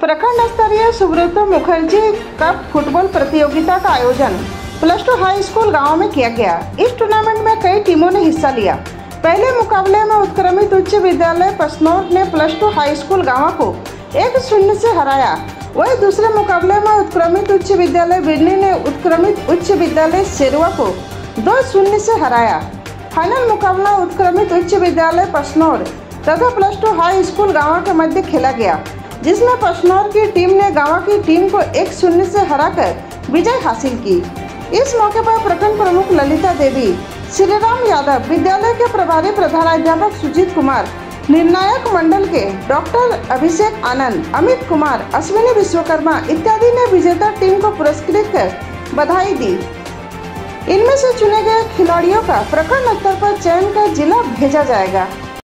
प्रखंड स्तरीय Subroto Mukherjee cup football प्रतियोगिता का आयोजन +2 हाई स्कूल गांव में किया गया। इस टूर्नामेंट में कई टीमों ने हिस्सा लिया। पहले मुकाबले में उत्क्रमित उच्च विद्यालय पसनौर ने +2 हाई स्कूल गांव को 1-0 से हराया। वहीं दूसरे मुकाबले में उत्क्रमित उच्च विद्यालय बिरनी ने उत्क्रमित उच्च विद्यालय सेरुआ को 2-0 से हराया। फाइनल मुकाबला उत्क्रमित उच्च विद्यालय पसनौर तथा +2 हाई स्कूल गांव के मध्य खेला गया, जिसमें पसनौर की टीम ने गांव की टीम को 1-0 से हराकर विजय हासिल की। इस मौके पर प्रखंड प्रमुख ललिता देवी, श्रीराम यादव, विद्यालय के प्रभारी प्रधानाध्यापक सुजीत कुमार, निर्णायक मंडल के डॉक्टर अभिषेक आनंद, अमित कुमार, अश्विनी विश्वकर्मा इत्यादि ने विजेता टीम को पुरस्कृत कर बधाई दी। इनमें से चुने गए खिलाड़ियों का प्रखंड स्तर पर चयन कर जिला भेजा जाएगा।